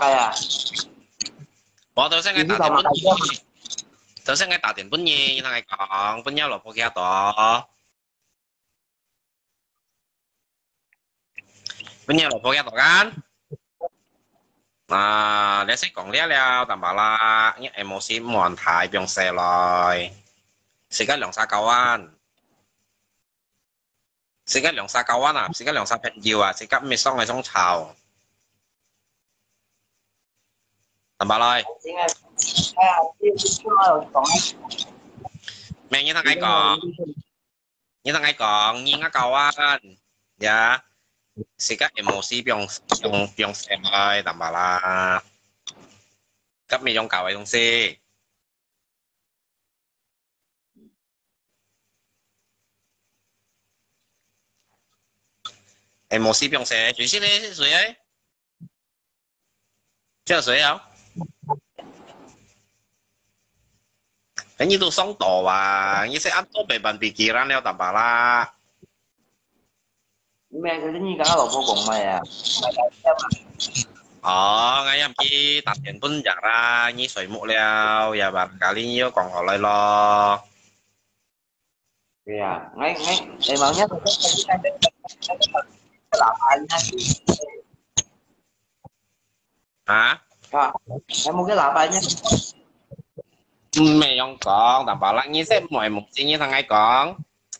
kaya. Tôi sẽ nghe tả tiền bún nhì. Tôi sẽ nghe tả tiền bún nhì, như thằng này còn bún nhau lột kia đó. Bún nhau lột kia đó kan. Để sẽ còn lẽ leo tầm bảo là những emoji mòn thải biong xe rồi. Sẽ cái lượng xa cầu an. Sẽ cái lượng xa cầu an à, sẽ cái lượng xa phép nhiều à, sẽ cái mê xong ngày xong chào. Tầm bảo rồi. Mẹ như thằng ấy còn. Như thằng ấy còn, nhìn nó cầu an. Dạ. Sẽ cái emoji biong xe rồi, tầm bảo là. Cấp mê trong cầu ấy trong xe. Emoji biong xe,谁先嘞？谁ấy？这是谁啊？Như tôi sống tổ và như sẽ ăn tốt về bàn pikiran leo tầm bà la. Mẹ cái gì cả lộc vô cùng mày à? Ngay em chi tập tiền pun giả ra như sợi mũ leo và bạn cả ly nhiêu còn họ lại lo. Iya, ngay emangnya lapanya Hả? Kak, em mau cái lapanya Mày không còn tầm bà la như sẽ mọi một chi như thằng ấy còn.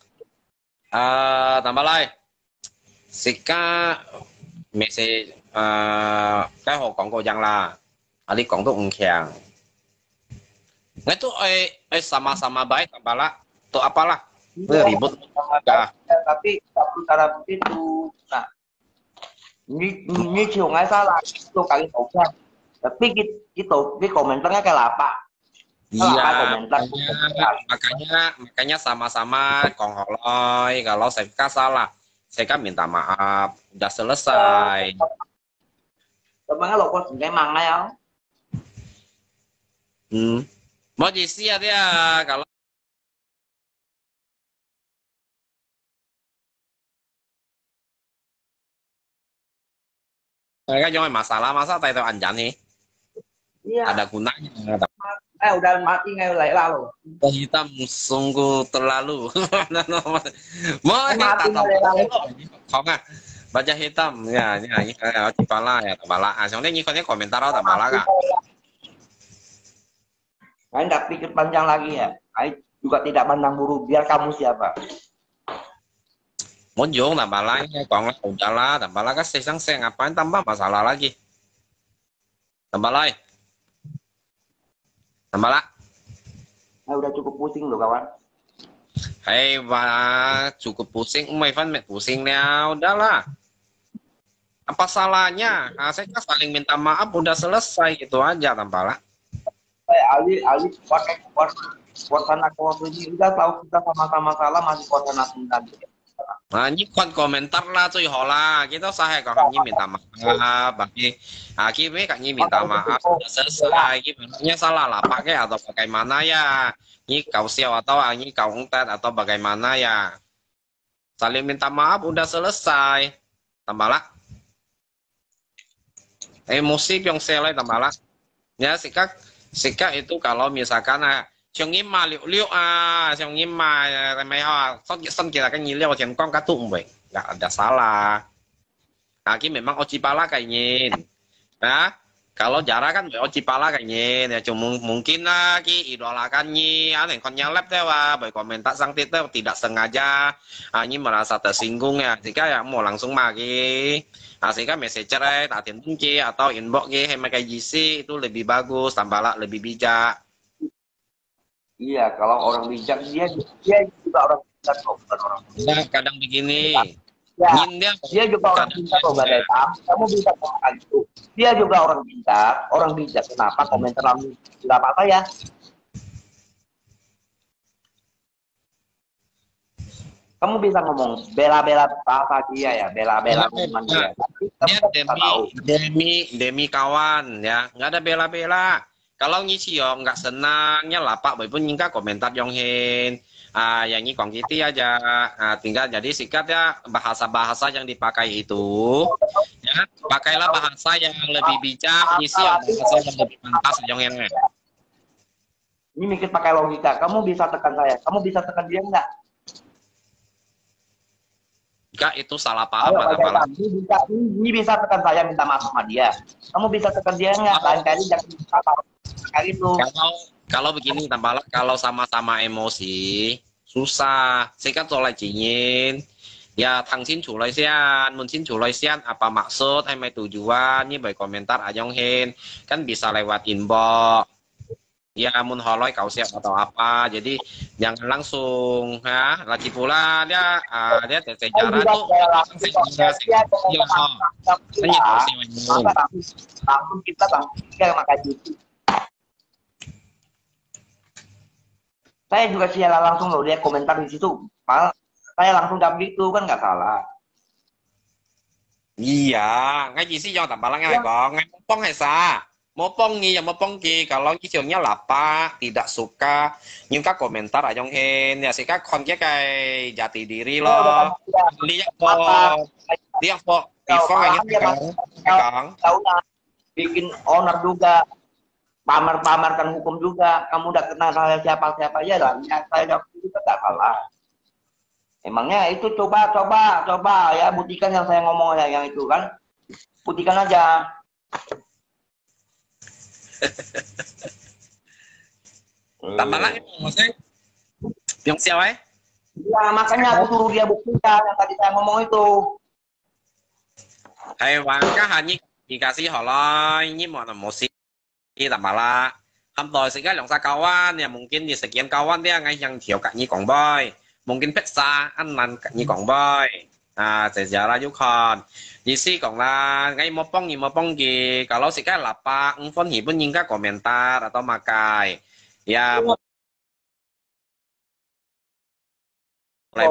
Tầm bà la Sika mẹ sẽ cái hồ còn cô rằng là đi còn tôi khang. Ngay tu sama-sama baik tầm bà la. Tu apalah? Ribut. tapi cara begitu nah ini chiều nggak salah itu kali tahu tapi gitu di komentarnya kayak lapak iya makanya sama-sama kongholoy kalau saya salah saya minta maaf udah selesai emangnya lo kok emang ya mau diisi ya dia kalau mereka jangan masalah tay tahu anjan nih iya. Ada gunanya udah mati nggak lalu hitam sungguh terlalu mau mati không à baca hitam ya ini kayak cipala ya tambala soalnya nyikonnya komentar atau tambala kak saya tidak pikir panjang lagi ya saya juga tidak pandang buru biar kamu siapa muốn vô tambala còn là udahlah tambala kan sesang ngapain tambah masalah lagi tambala tambala udah cukup pusing loh kawan hei cukup pusing mày phân mẹ pusing ya udahlah apa salahnya saya kan saling minta maaf udah selesai gitu aja tambala Ali sana waktu ini udah tahu kita sama-sama salah masih konten tadi nah ini komentar lah cuy hola kita saya kalau kami minta maaf bagi kami kami minta maaf sudah selesai sebenarnya salah lah pakai atau bagaimana ya ini kau siapa atau ini kau entet atau bagaimana ya saling minta maaf udah selesai tambahlah emosi yang selesai tambahlah ya sikap itu kalau misalkan Xiong im mà liệu Xiong im mà mày họ sân kia là cái nhiên liệu tiền con cá tụng vậy đã salah cái memang Ochipala kayak nhìn nah kalau jarak kan Ochipala kayak nhìn ya cuma mungkin lagi idolakan nyi aneh kon nyalep deh wah baik komentar sang tite tidak sengaja nyi merasa tersinggung ya jika ya mau langsung magi sehingga messenger tak kunci atau inbox kayak GC itu lebih bagus tambahlah lebih bijak. Iya, kalau orang bijak dia juga orang bijak kok, bukan orang bijak. Nah, kadang begini. Ya, dia juga orang bijak kok, Mbak Deta. Kamu bisa ngomong gitu. Dia juga orang bijak. Kenapa komentar kamu tidak apa-apa ya? Kamu bisa ngomong bela-bela apa dia ya, bela-bela teman dia. Dia demi kawan ya, nggak ada bela-bela. Kalau ngisi yo nggak senangnya lapak pun nyingka komentar Yonghin yang ini kongkiti aja tinggal jadi sikat ya bahasa-bahasa yang dipakai itu ya Ya, pakailah bahasa yang lebih bijak, isi bahasa yang lebih pantas yang ini. Ini mikir pakai logika. Kamu bisa tekan saya. Kamu bisa tekan dia nggak? Enggak, itu salah paham Ayo, malah. ini bisa tekan saya minta maaf sama dia. Kamu bisa tekan dia nggak? Lain kali jangan kali itu. Kalau begini tambahlah, kalau sama-sama emosi susah. Saya kan soal jingin. Ya, thằng xin chủ lời xian, muốn xin chủ lời xian, apa maksud, hay mai tujuan, như bởi komentar Ajong Hen, kan bisa lewat inbox. Ya, mun holoi kau siap atau apa, jadi jangan langsung, ya. Lagi pula dia sejarah tuh, langsung kita makan cuci. Saya juga siaran langsung loh, dia komentar di situ. Saya langsung jawab gitu kan nggak salah. Iya, ngay gì sih do tầm ba ngay có ngay mopong hay sa mopong nghi ya mopong ki kalau istilahnya lapa tidak suka những các komentar ở trong hen ya sih các con cái jati diri lo lihat po before kayak bikin owner juga pamer-pamerkan hukum juga. Kamu udah kenal saya siapa ya lah, saya jawab juga nggak salah. Emangnya itu coba ya buktikan yang saya ngomong yang itu kan, buktikan aja. Tambah lagi maksudnya yang siapa? Ya makanya aku suruh dia buktikan yang tadi saya ngomong itu. Hewan kah hanya dikasih holoi ini mau emosi tambah lah. Rồi sẽ cái lượng xa kawan ya mungkin di sekian kawan dia ngay yang thiểu cả như quảng boy mungkin pizza ăn năn như quảng boy sejarah juga di sini còn là ngay mau pong gì kalau sih kan lapa phun hi pun những các komentar atau makai ya mulai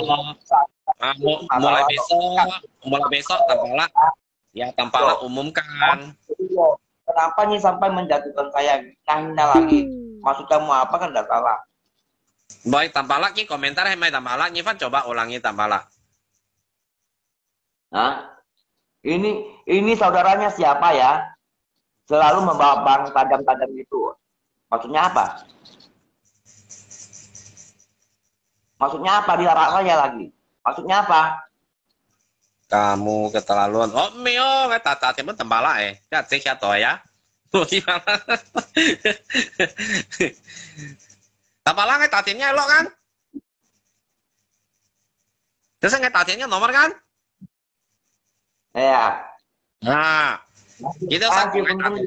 besok tampaklah umumkan. Kenapa nih sampai menjatuhkan saya hina lagi? Maksud kamu apa kan tidak salah. Baik, tambah lagi komentar hai tambah lagi, Van coba ulangi tambah lagi. Nah, ini saudaranya siapa ya? Selalu membawa barang tajam-tajam itu. Maksudnya apa? Maksudnya apa dilarang saya lagi? Maksudnya apa? Kamu keterlaluan. Oh, mio, tata timun tambah lagi. Ya, cek ya. Gimana? Tambah lagi tatinnya lo kan? Terus nggak tatinnya nomor kan? Ya. Nah, kita sampai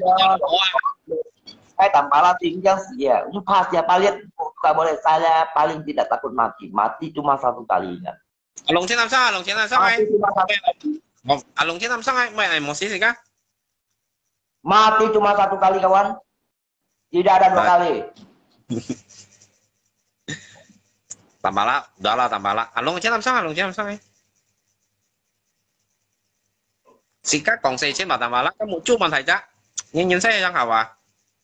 saya tambahlah tinggal ya. Pas siapa lihat nggak boleh saya paling tidak takut mati. Mati cuma satu kali ingat. Alung Chin làm sao ấy? Alung Chin làm sao ấy? Mày emosi sih kah? Mati cuma satu kali kawan. Tidak ada dua kali. Tambah lah. Alung Chin làm sao ấy? Sì các còn xây trên bảo tambah lah có một chút問題啫。nhìn xe trong hào à?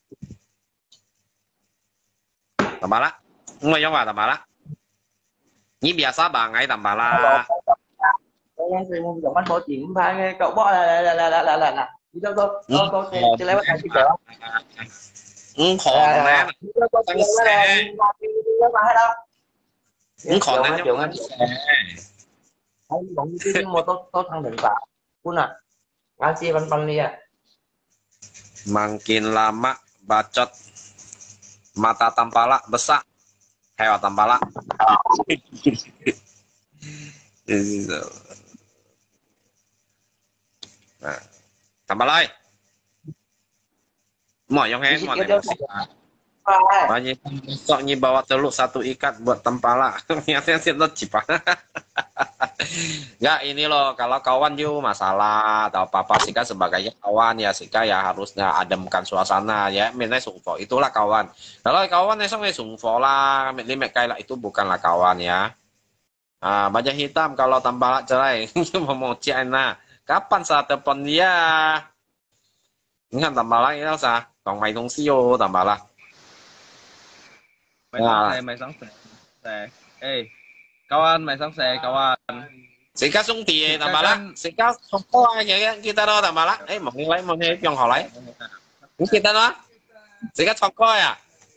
Tambah lah. Ngồi trong tambah lah. Ini biasa banget tambah lah. Yang sering jangan bawa timpa cậu bỏ là đi đâu tôi sẽ lewat nanti cậu khỏi nè tăng xe khỏi nè jangan ayo bang itu mau tôi thằng đừng pak pun ngasih pan dia makin lama bacot mata tampala besar hewa tampala nah tambah lagi mau yang hen mau banyak besoknya bawa telur satu ikat buat tempala niatnya sih lo cipah nggak ini loh kalau kawan juga masalah atau apa sih kan sebagai kawan ya sih ya harusnya ademkan suasana ya minta sungfo itulah kawan kalau kawan esok sungfo lah limek kayak itu bukanlah kawan ya bajak hitam kalau tambah cerai mau China kapan saat telepon dia ingat tambah lagi sao còn mày thông CEO tambah lah mày xong xe ê kawan mày xong xe kawan Sika sung tì tầm bà lá, sika không có ai vậy kita đó tầm bà lá, ấy một người trong họ lấy, cũng kita đó, sika không có à,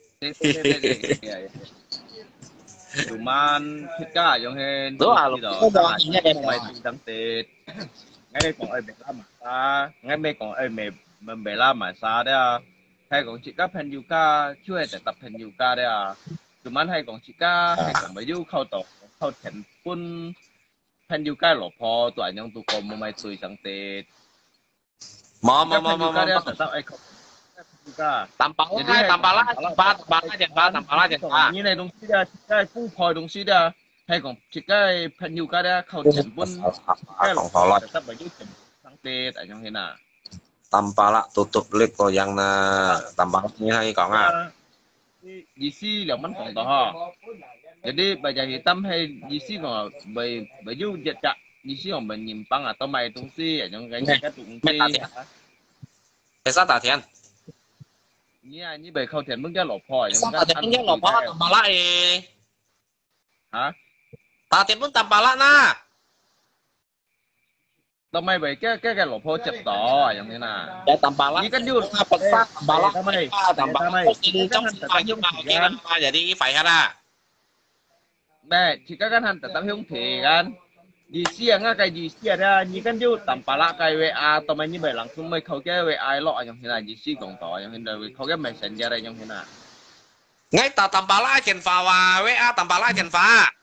cuman kita yang hen đúng à, lúc đó không may tình tâm tết, ngay đây còn ai bể la mà xa, ngay đây còn ai mình bể la mà xa đấy à, hay còn chị các pen yogaជួយតែtập pen yoga đấy à, cuman hay còn chị các hay còn mấy du khâu tổ khâu thiền pun pen yoga lọ pho tụi anh tụi con mà mày tụi chẳng tết, mò tetap ai khâu yoga tầm bà lá, như này đồng chí ra cái phu phò đồng chí ra hay còn chỉ cái pen yoga đấy khâu thiền pun cái lọ pho tetap mấy du chẳng tết ở trong thế nào Tampala tutup lip ko yang na Tampala ini hay còn à. GC là bánh còn to. Jadi baja hitam hay GC còn bởi du dịch chặt GC còn mình nhìn băng atau mày tung si ở trong cái tung si. Sao tả thiền? Như bởi khâu thiền mức giá lột phò. Sao tả thiền mức giá lột phò Tampala hả? Tả thiền pun Tampala na. Tao mày bởi cái lột phò chặt tỏ giống thế nào? Ya Tampala. Ini kan juga Tampala. Trong nhưng mà jadi phải ada. Nah, jika kan hantar tapi không thể kan. GC yang kayak GC ada, ini kan juga Tampala kayak WA atau mainnya bởi langsung mày khâu cái WA lo giống thế nào GC còn tỏ giống thế nào, khâu cái messenger đây giống thế nào. Ngay ta Tampala trên pha và WA Tampala trên pha.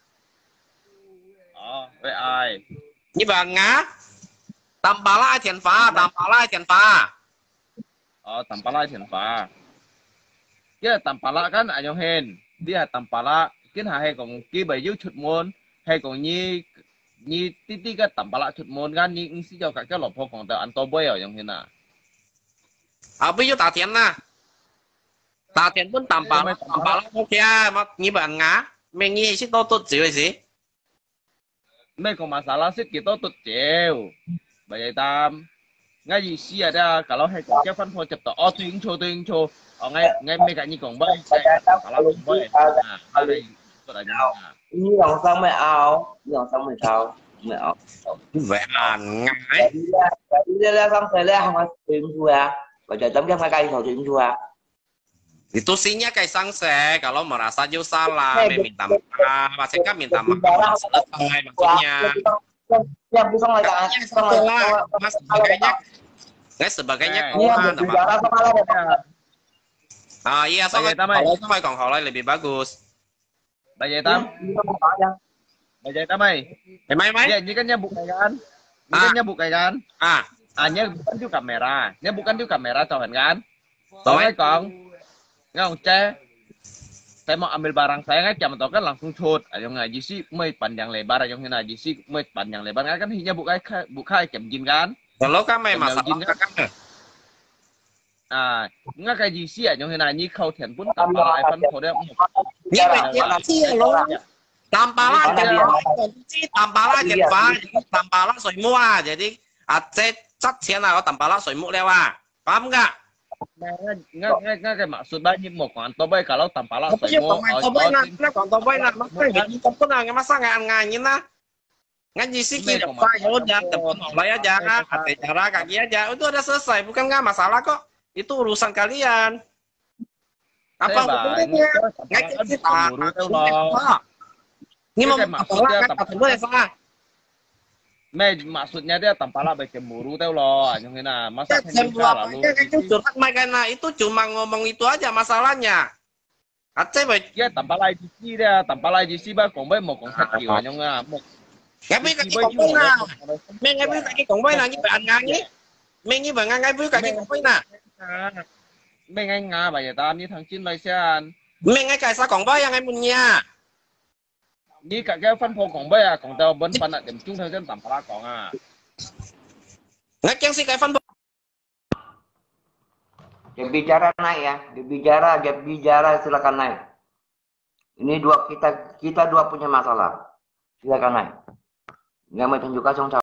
WA. Như vậy ngá. Tampala trên pha, Tampala trên pha. Tampala trên pha. Cái Tampala kan anh hen, dia Tampala, cái hay còn cái bài du chụt môn, hay còn như tí cái Tampala chụt môn kan như ứng sĩ cho các cái lộc phong còn tờ ăn to bơi ở trong thế nào. Bây giờ tả tiền na. Tả tiền pun Tampala ok mà như vậy ngá, mình nghĩ sẽ tốt gì gì. Mấy còn masalah sih kita tốt chéo. Vậy tam ngay gì xí ada kalau hay còn cái phân phối chụp tờ tuyến cho ngay mấy cái như còn bay kalau bay đây tôi đã như lòng xong mày ao lòng xong mày sao mày ao vậy là ngái đi ra xong rồi lên không ai tuyến chua và trời tấm cái hai cây rồi tuyến chua itu sinya kayak sangse kalau merasa jauh salah minta maaf pasti kan minta maaf selesai maksudnya yang bisa nggak mas sebagainya iya soalnya còn họ lebih bagus Bajai Tam ơi mấy ini kan nyambuk kan ini kan nyambuk kan bukan juga kamera cowen kan soalnya kong nggak cek saya mau ambil barang saya kan jam kan langsung shoot yang ngaji sih mới panjang lebar yang ngaji sih mới panjang lebar kan hanya buka jam jin kan kalau kami masalah kan nggak kayak sih yang ngaji kau thiền pun tanpa iPhone kau dia tampalah tampalah soi mua jadi aceh cắt tiền nào tampalah soi mua lewat paham nggak? Nggak kayak maksud banyak mau konto bay kalau Tampala konto bay nak makanya kita pun nggak masa ngangin lah ngaji sih kita ya udah telepon online aja ada cara kaki aja itu udah selesai bukan nggak masalah kok itu urusan kalian apa hubungannya ngaji kita ini mau apa ya salah maksudnya dia Tampala baik cemburu tahu loh yang ini masa lalu itu cuma ngomong itu aja masalahnya Aceh baik ya Tampala IGC ba còn với một con khách kiểu nhau nga một cái biết cái con với nào mình ngay biết cái con với nào như bạn ngang nhé mình như bạn ngay biết cái con với nào mình ngay nga bây giờ ta như thằng chín Malaysia mình ngay cái sao còn với ngay muốn nha đi cả cái phân phối còn bây còn tao vẫn phân là điểm chung theo dân Tampala còn nggak yang sih kayak phân bicara naik ya bicara silakan naik ini kita dua punya masalah silakan naik nggak mau tunjukkan